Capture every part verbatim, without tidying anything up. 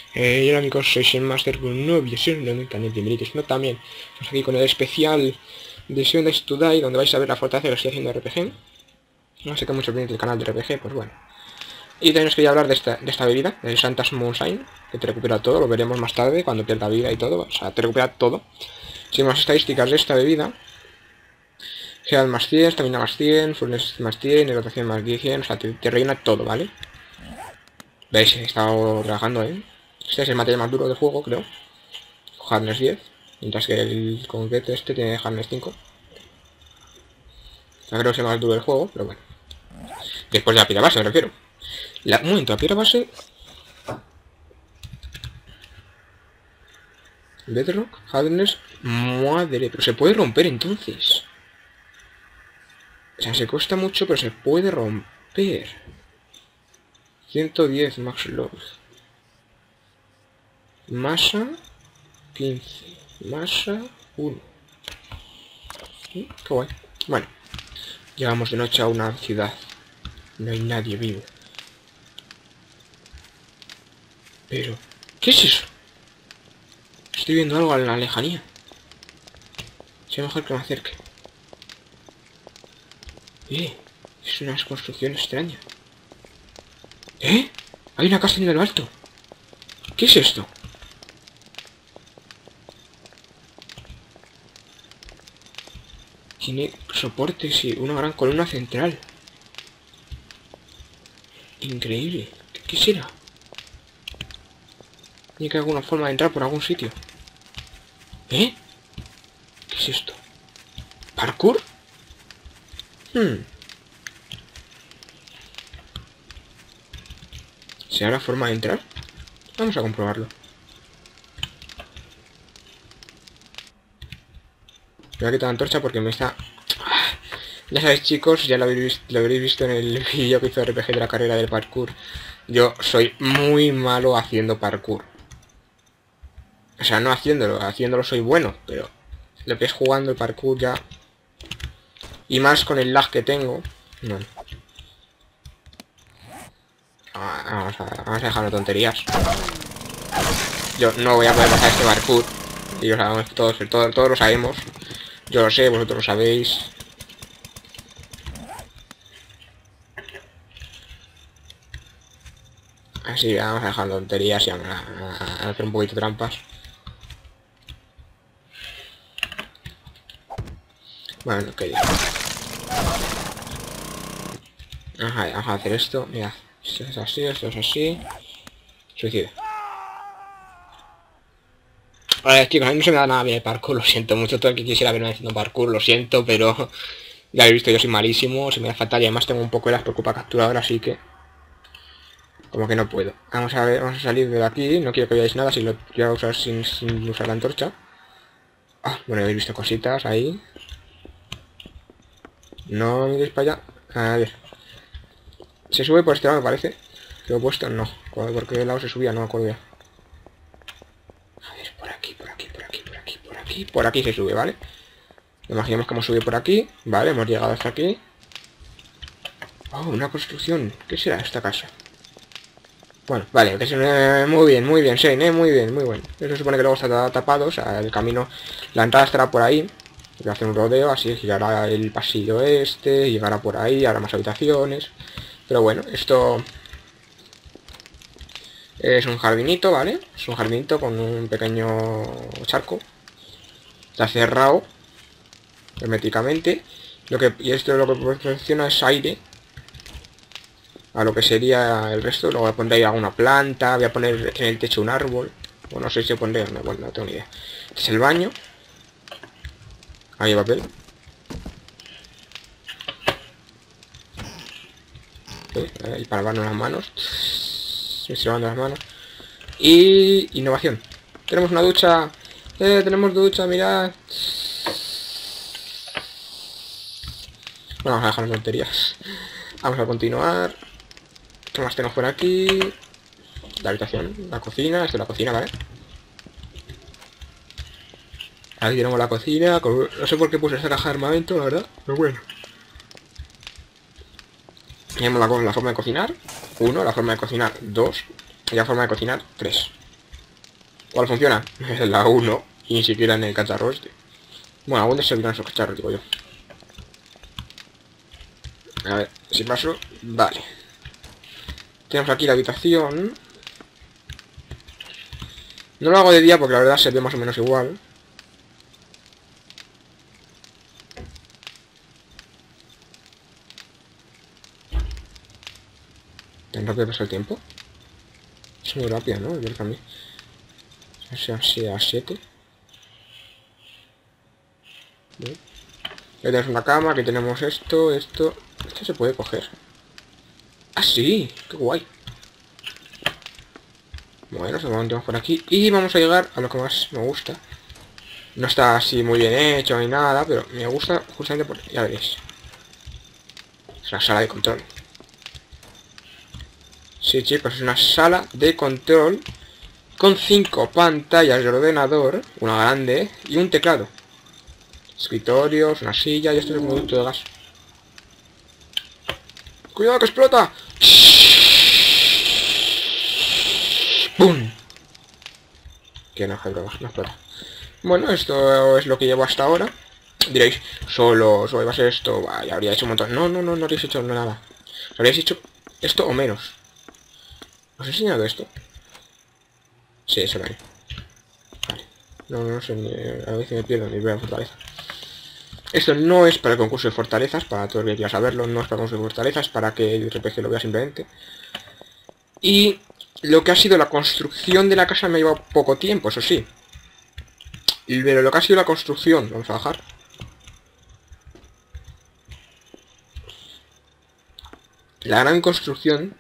Eh, hola amigos, soy Shenmaster con un nuevo video de mi canal de Merites, no también. Estamos aquí con el especial de Seven Days to Die, donde vais a ver la fortaleza que estoy haciendo R P G. No sé qué mucho viene del canal de R P G, pues bueno. Y también os quería hablar de esta, de esta bebida, de Santa's Moonshine, que te recupera todo, lo veremos más tarde, cuando pierda vida y todo, o sea, te recupera todo. Sin más estadísticas de esta bebida: Health más cien, Stamina más cien, Fullness más cien, hidratación más cien, o sea, te, te rellena todo, ¿vale? ¿Veis? He estado trabajando, ¿eh? Este es el material más duro del juego, creo. Hardness diez, mientras que el concreto este tiene Hardness cinco. Creo que es el más duro del juego, pero bueno. Después de la piedra base, me refiero. La, un momento, la piedra base... Bedrock, Hardness... Madre, pero se puede romper entonces. O sea, se cuesta mucho, pero se puede romper. ciento diez Max Load. Masa... quince. Masa... uno. ¿Sí? Qué guay. Bueno. Llegamos de noche a una ciudad. No hay nadie vivo. Pero... ¿qué es eso? Estoy viendo algo en la lejanía. Será mejor que me acerque. Eh, es una construcción extraña. ¿Eh? Hay una casa en lo alto. ¿Qué es esto? Tiene soportes y una gran columna central. Increíble. ¿Qué, qué será? Tiene que haber alguna forma de entrar por algún sitio. ¿Eh? ¿Qué es esto? ¿Parkour? Hmm. ¿Será la forma de entrar? Vamos a comprobarlo. Voy a quitar la antorcha porque me está... Ya sabéis, chicos, ya lo habréis, visto, lo habréis visto en el vídeo que hizo R P G de la carrera del parkour. Yo soy muy malo haciendo parkour. O sea, no haciéndolo, haciéndolo soy bueno, pero lo que es jugando el parkour ya... Y más con el lag que tengo... No. Vamos a, vamos a dejar de tonterías. Yo no voy a poder pasar este parkour. Y lo sabemos todos, todos, todos lo sabemos. Yo lo sé, vosotros lo sabéis. Así, vamos a dejar tonterías y vamos a, a, a hacer un poquito de trampas. Bueno, ok. Ajá, vamos a hacer esto. Mira, esto es así, esto es así. Suicida. Vale, chicos, a mí no se me da nada bien el parkour, lo siento mucho. Todo el que quisiera verme haciendo parkour, lo siento, pero ya habéis visto, yo soy malísimo, se me da fatal y además tengo un poco de las preocupa capturadora, así que como que no puedo. Vamos a ver, vamos a salir de aquí, no quiero que veáis nada si lo voy a usar sin, sin usar la antorcha. Ah, bueno, habéis visto cositas ahí. No miréis para allá. A ver. Se sube por este lado, me parece. ¿Lo he puesto? No. ¿Por qué lado se subía? No me acuerdo ya. A ver, por aquí, por aquí, por aquí, por aquí, por aquí. Por aquí se sube, ¿vale? Imaginemos que hemos subido por aquí. Vale, hemos llegado hasta aquí. Oh, una construcción. ¿Qué será esta casa? Bueno, vale, que se... muy bien, muy bien, Shane, ¿eh? Muy bien, muy bueno. Eso supone que luego está tapado, o sea, el camino... La entrada estará por ahí. Voy a hacer un rodeo, así girará el pasillo este, llegará por ahí, habrá más habitaciones. Pero bueno, esto... es un jardinito, ¿vale? Es un jardinito con un pequeño charco. Está cerrado herméticamente. Lo que, y esto lo que proporciona es aire a lo que sería el resto. Luego voy a poner ahí alguna planta, voy a poner en el techo un árbol. Bueno, no sé si pondré, no, bueno, no tengo ni idea. Este es el baño. Ahí hay papel. ¿Eh? Y para lavarnos las manos. Me estoy lavando las manos. Y innovación. Tenemos una ducha. Eh, tenemos ducha, mirad. Bueno, vamos a dejar las tonterías. Vamos a continuar. ¿Qué más tenemos por aquí? La habitación, la cocina. Esto es la cocina, ¿vale? Aquí tenemos la cocina. No sé por qué puse esta caja de armamento, la verdad. Pero bueno. Tenemos la, la forma de cocinar. Uno, la forma de cocinar. Dos. Y la forma de cocinar. Tres. ¿Cuál funciona? Es la uno. Y ni siquiera en el cacharro este. Bueno, ¿a dónde se olvidan esos cacharros, digo yo? A ver, si paso... Vale. Tenemos aquí la habitación. No lo hago de día porque la verdad se ve más o menos igual. ¿Tan rápido pasa el tiempo? Es muy rápido, ¿no? El cambio. O sea, así a siete. Aquí tenemos una cama, aquí tenemos esto, esto... Esto se puede coger. ¡Ah, sí! ¡Qué guay! Bueno, nos vamos por aquí. Y vamos a llegar a lo que más me gusta. No está así muy bien hecho ni nada, pero me gusta justamente por... Ya veréis. Es la sala de control. Sí, chicos, es una sala de control con cinco pantallas de ordenador, una grande y un teclado. Escritorios, una silla y esto es un producto de gas. ¡Cuidado que explota! ¡Pum! Que no, hay broma, no explota. Bueno, esto es lo que llevo hasta ahora. Diréis, solo, solo iba a ser esto. Vaya, habría hecho un montón. No, no, no, no habréis hecho nada. Habríais hecho esto o menos. ¿Os he enseñado esto? Sí, eso lo hay. Vale. No, no sé, ni, a veces me pierdo ni veo la fortaleza. Esto no es para el concurso de fortalezas, para todo el que quiera saberlo, no es para el concurso de fortalezas, para que el R P G lo vea simplemente. Y lo que ha sido la construcción de la casa me ha llevado poco tiempo, eso sí. Pero lo que ha sido la construcción, vamos a bajar. La gran construcción.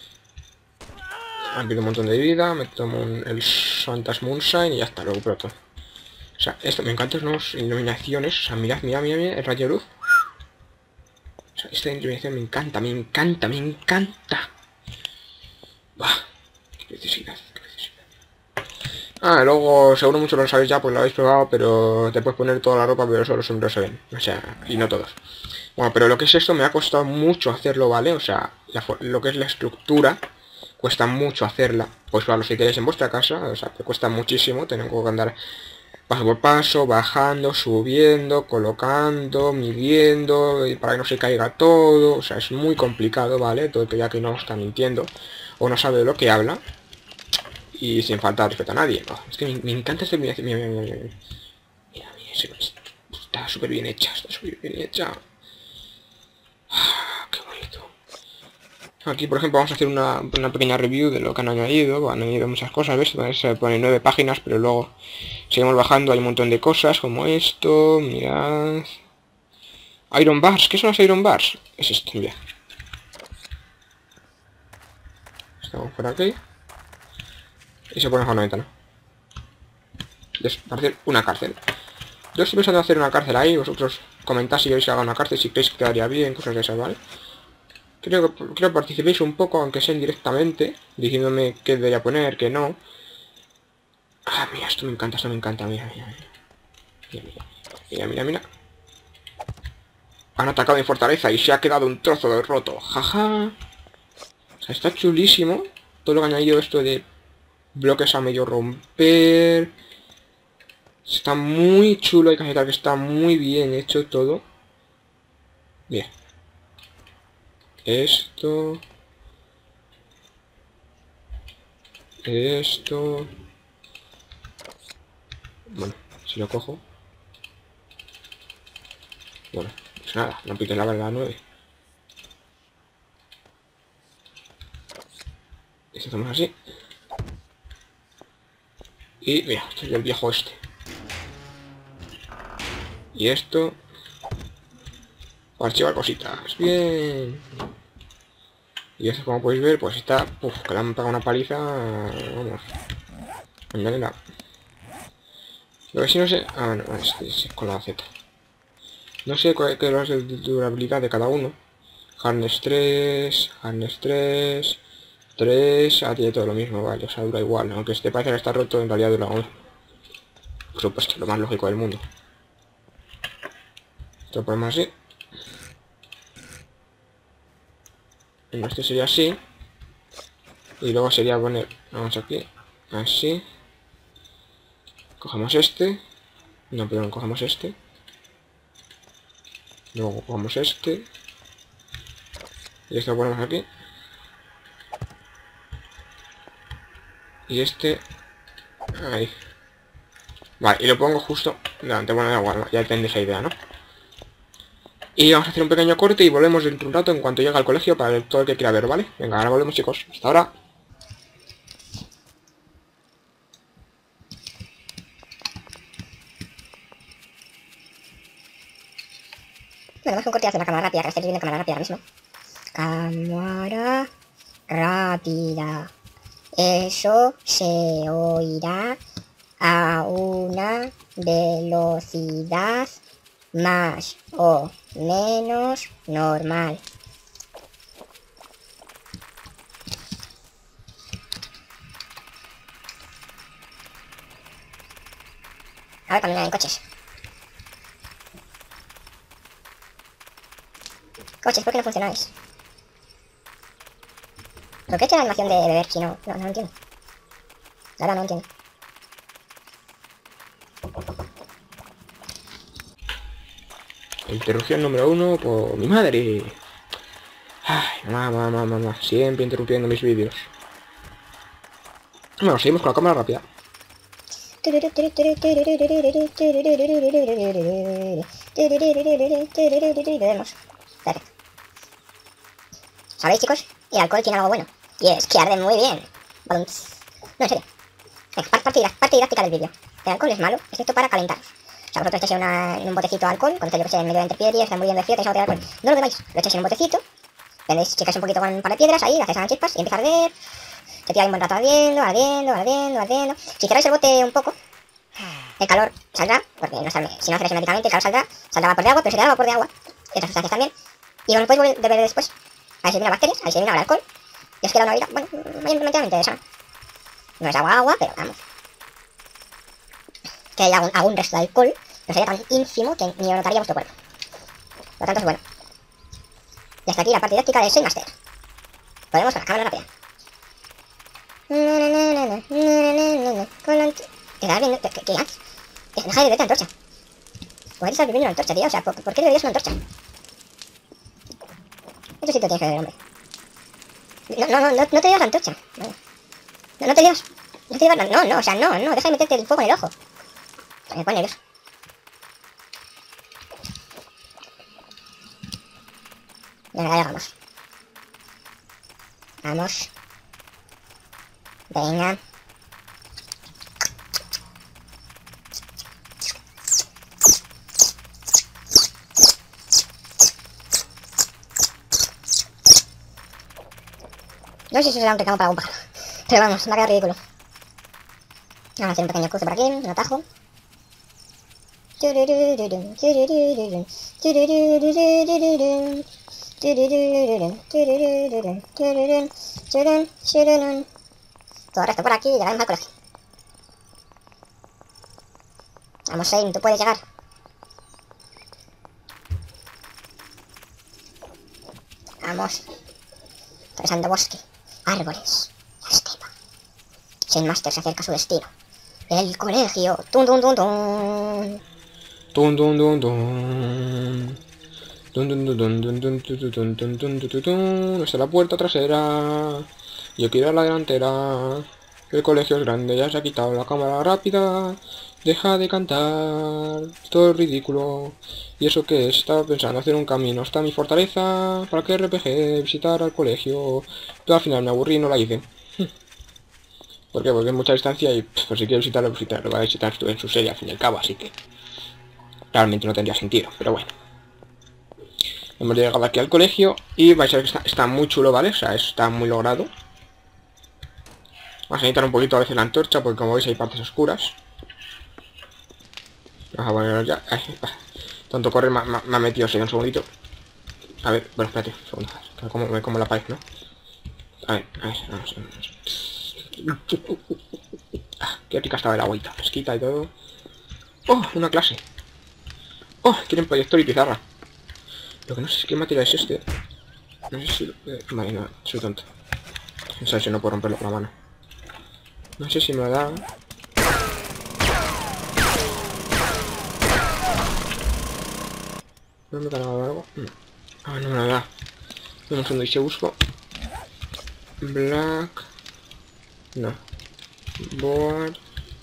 Han perdido un montón de vida, me tomo un, el Santa's Moonshine y ya está, luego proto. O sea, esto, me encantan las nuevas iluminaciones. O sea, mirad, mirad, mirad, mirad, el rayo de luz. O sea, esta iluminación me encanta, me encanta, me encanta. Bah, qué necesidad, qué necesidad. Ah, luego, seguro muchos lo sabéis ya, pues lo habéis probado, pero te puedes poner toda la ropa, pero solo los sombreros se ven. O sea, y no todos. Bueno, pero lo que es esto me ha costado mucho hacerlo, ¿vale? O sea, la, lo que es la estructura, cuesta mucho hacerla. Pues para los que queréis en vuestra casa, o sea, que cuesta muchísimo, tengo que andar paso por paso, bajando, subiendo, colocando, midiendo, para que no se caiga todo. O sea, es muy complicado, ¿vale? Todo el que ya que no está mintiendo o no sabe de lo que habla. Y sin faltar respeto a nadie. No, es que me, me encanta esta iluminación. Mira, mira, mira, mira. Mira, mira, está súper bien hecha, está súper bien hecha. Ah, qué bonito. Aquí, por ejemplo, vamos a hacer una, una pequeña review de lo que han añadido. Han añadido muchas cosas, ¿ves? Se pone nueve páginas, pero luego seguimos bajando. Hay un montón de cosas, como esto. Mirad. Iron Bars. ¿Qué son los Iron Bars? Es esto, mira. Estamos por aquí. Y se pone bajo una ventana. Es para hacer una cárcel. Yo estoy pensando en hacer una cárcel ahí. Vosotros comentad si queréis que haga una cárcel, si creéis que quedaría bien, cosas de esas, ¿vale? Creo que, creo que participéis un poco, aunque sea indirectamente, diciéndome qué debería poner, qué no. Ah, mira, esto me encanta, esto me encanta, mira, mira, mira. Mira, mira, mira, mira, mira. Han atacado mi fortaleza y se ha quedado un trozo de roto. Jaja. O sea, está chulísimo. Todo lo que han añadido esto de bloques a medio romper. Está muy chulo, hay que aceptar que está muy bien hecho todo. Bien. Esto. Esto. Bueno, si lo cojo. Bueno, pues nada, no piques la verdad nueve. Esto hacemos así. Y mira, este es el viejo este. Y esto. Archivar cositas. Bien. Y esto, como podéis ver, pues está... Uf, que le han pegado una paliza... Vamos. Añádela. Lo que sí no sé... Ah, no, es, es, es con la Z. No sé cuál es la durabilidad de cada uno. Harness tres... Harness tres... tres... Ah, tiene todo lo mismo, vale. O sea, dura igual. Aunque te parece que está roto, en realidad dura uno. Por supuesto, lo más lógico del mundo. Esto lo ponemos así. Este sería así. Y luego sería poner... Vamos aquí. Así. Cogemos este. No, pero cogemos este. Luego cogemos este. Y esto lo ponemos aquí. Y este... Ahí. Vale, y lo pongo justo delante. Bueno, da igual, ya tenéis la idea, ¿no? Y vamos a hacer un pequeño corte y volvemos dentro de un rato en cuanto llegue al colegio para ver todo el que quiera ver, ¿vale? Venga, ahora volvemos, chicos. Hasta ahora. Bueno, vamos a un corte y hacer una cámara rápida, que estáis viendo cámara rápida ahora mismo. Cámara rápida. Eso se oirá a una velocidad más o menos normal. A ver, caminar en coches. Coches, ¿por qué no funcionáis? ¿Por qué he hecho la animación de beber si no? No, no lo entiendo. La verdad no lo entiendo. Interrupción número uno por mi madre. Ay, mamá, mamá, mamá. Siempre interrumpiendo mis vídeos. Bueno, seguimos con la cámara rápida. Vemos. Perfecto. ¿Sabéis, chicos? El alcohol tiene algo bueno. Y es que arde muy bien. No, en serio. Venga, parte didáctica, parte didáctica del vídeo. El alcohol es malo, excepto para calentaros. O sea, vosotros echáis una, en un botecito de alcohol, cuando estáis, yo que sé, en medio de entre piedras, está muriendo de frío, tenéis una botella de alcohol. No lo bebáis, lo echáis en un botecito, prendéis, chicáis un poquito con un par de piedras, ahí, le hacéis a las chispas y empieza a arder. Se tira un buen rato ardiendo, ardiendo, ardiendo, ardiendo. Si cerráis el bote un poco, el calor saldrá, porque no sale, si no hacéis herméticamente, el calor saldrá, saldrá vapor de agua, pero se da vapor de agua, y otras sustancias también. Y os lo podéis beber después. Ahí se eliminan bacterias, ahí se elimina el alcohol. Y os queda una vida, bueno, mayoritariamente sana. No es agua, agua, pero vamos. Que haya algún, algún resto de alcohol, no sería tan ínfimo que ni lo notaría vuestro cuerpo. Por lo tanto es bueno. Y hasta aquí la parte didáctica de Saint Master. Podemos con la cámara rápida. ¿Qué estás viendo? ¿Qué, qué haces? Deja de beberte la antorcha. ¿Por qué estás bebiendo una antorcha, tío? O sea, ¿por, ¿por qué beberías una antorcha? Esto sí te tienes que beber, hombre. No, no, no, no, no te llevas la antorcha. No, no, no te llevas. No te llevas la... No, no, o sea, no, no, deja de meterte el fuego en el ojo. Me pone nervioso. Venga, dale, vamos. Vamos. Venga. No sé si eso será un recamo para un pájaro. Pero vamos, me ha quedado ridículo. Vamos a hacer un pequeño cruce por aquí, un atajo. Todo el resto por aquí y llegaremos al colegio. Vamos, Shane, tú puedes llegar. Vamos. Atravesando bosque, árboles, la estepa. Saint Master se acerca a su destino. El colegio. Tum, tum, tum, tum. Tum, tum, tum, tum. Tum, tum, tum, tum, tum, tum, tum, tum, tum, tum, tum, tum, tum. Esta es la puerta trasera. Yo quiero ir a la delantera. El colegio es grande, ya se ha quitado la cámara rápida. Deja de cantar. Todo es ridículo. ¿Y eso qué es? Estaba pensando hacer un camino hasta mi fortaleza. ¿Para qué R P G? Visitar al colegio. Pero al final me aburrí y no la hice. ¿Por qué? Porque es mucha distancia y pues si quiero visitarlo, pues, visitarlo. Lo voy a visitar en su serie al fin y al cabo, así que realmente no tendría sentido, pero bueno. Hemos llegado aquí al colegio y vais a ver que está, está muy chulo, ¿vale? O sea, está muy logrado. Vamos a necesitar un poquito a veces la antorcha porque como veis hay partes oscuras. Vamos a ponernos ya. Ay, tanto correr me, me, me ha metido así un segundito. A ver, bueno, espérate, un segundo. Como, me como la pared, ¿no? A ver, a ver, vamos, vamos. Ah, qué rica estaba el agüita, fresquita y todo. ¡Oh! Una clase. ¡Oh! Quieren proyector y pizarra. Lo que no sé es qué material es este. No sé si... Eh, vale, no, soy tonto. No sé si no puedo romperlo con la mano. No sé si me lo da... ¿No me he cargado algo? No. Ah, no me lo da. Un segundo y se busco. Black. No. Board.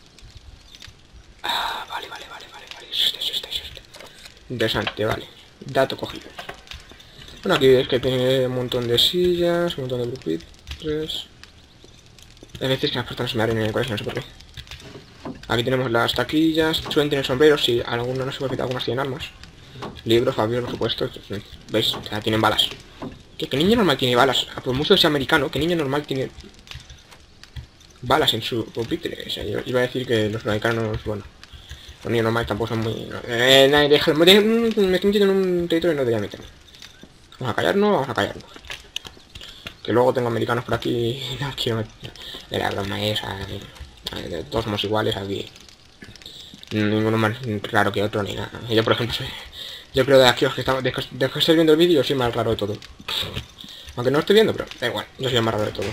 Ah, vale, vale, vale, vale, vale. Es este, es este, es este. Interesante, vale. Dato cogido. Bueno, aquí es que tiene un montón de sillas, un montón de grupitos. Hay veces que las personas se me abren en el colegio, no sé por qué. Aquí tenemos las taquillas, suelen tener sombreros y algunos no se puede quitar, algunas tienen armas. Libros, Fabio, por supuesto. ¿Veis? O sea, tienen balas. ¿Qué, ¿Qué niño normal tiene balas? Por mucho que sea americano, ¿qué niño normal tiene balas en su pupitre? O sea, yo iba a decir que los americanos, bueno, los niños normales tampoco son muy... No, eh, nadie deja... Me estoy metiendo en un territorio y no debería meterme. Vamos a callarnos, vamos a callarnos. Que luego tengo americanos por aquí. No quiero meter... De la broma esa. Eh, todos somos iguales aquí. Ninguno más raro que otro ni nada. Yo, por ejemplo, soy... Yo creo de aquí los que estamos... De que estoy viendo el vídeo, soy más raro de todo. Aunque no lo estoy viendo, pero da igual. Yo soy el más raro de todo.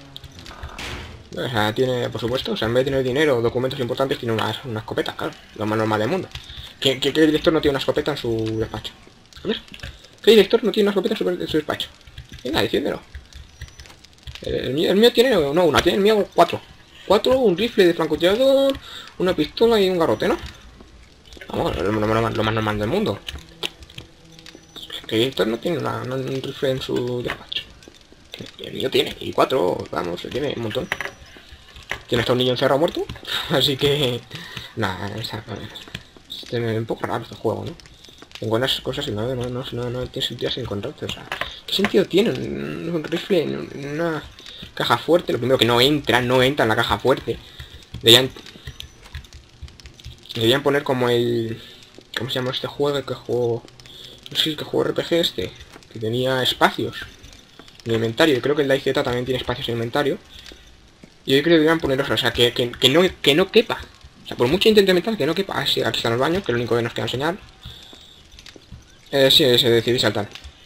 O sea, tiene, por supuesto, o sea, en vez de tener dinero o documentos importantes, tiene una, una escopeta, claro. Lo más normal del mundo. ¿Qué, qué, qué director no tiene una escopeta en su despacho? A ver. ¿Qué director no tiene una escopeta en su, en su despacho? Venga, decídmelo. El, el, mío, el mío tiene, no una, tiene el mío cuatro. Cuatro, un rifle de francotirador, una pistola y un garrote, ¿no? Vamos, lo, lo, lo, lo más normal del mundo. ¿Qué director no tiene una, no, un rifle en su despacho? El mío tiene, y cuatro, vamos, tiene un montón. Tiene hasta un niño encerrado muerto. Así que... Nada, esa... Es un poco raro este juego, ¿no? En buenas cosas y no, no, no, no, no tiene sentido sin encontrarte, o sea... ¿Qué sentido tiene un, un rifle en, en una caja fuerte? Lo primero que no entra, no entra en la caja fuerte. Deberían... Deberían poner como el... ¿Cómo se llama este juego? Que juego... No sé si que juego R P G este. Que tenía espacios en el inventario. Yo creo que el DayZ también tiene espacios en el inventario. Y yo creo que deberían ponerlos, o sea, que, que, que, no, que no quepa. O sea, por mucho intento mental, que no quepa. Ah, sí, aquí están los baños, que es lo único que nos queda enseñar. Eh, sí, se decidí saltar.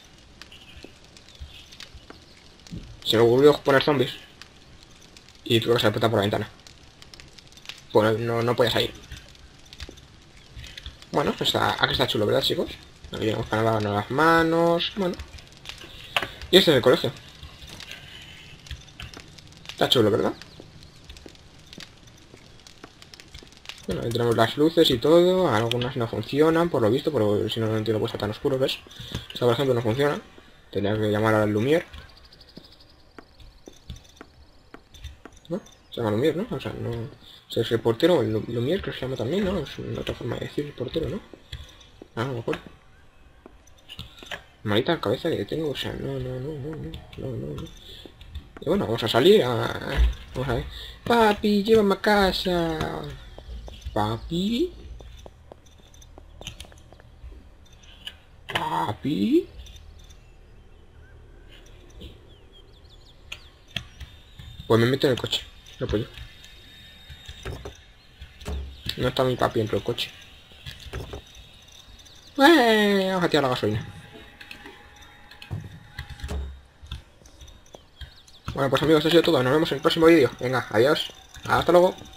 Se me ocurrió poner zombies. Y tuve que saltar por la ventana. Pues no, no podía salir. Bueno, pues está, aquí está chulo, ¿verdad, chicos? Aquí tenemos para lavarnos las manos. Bueno. Y este es el colegio. Está chulo, ¿verdad? Bueno, ahí tenemos las luces y todo. Algunas no funcionan, por lo visto, pero si no lo entiendo, pues está tan oscuro, ¿ves? Esta, por ejemplo, no funciona. Tendría que llamar al Lumière. ¿No? Se llama Lumière, ¿no? O sea, no... O sea, es el portero, el Lumière, que se llama también, ¿no? Es una otra forma de decir el portero, ¿no? Ah, no me acuerdo. Malita cabeza que tengo, o sea, no, no, no, no, no, no, no, no. Y bueno, vamos a salir a... Vamos a ver. Papi, llévame a casa. Papi. Papi. Pues me meto en el coche. No puedo. No está mi papi dentro del coche. ¡Eh! Vamos a tirar la gasolina. Bueno, pues amigos, eso ha sido todo. Nos vemos en el próximo vídeo. Venga, adiós. Hasta luego.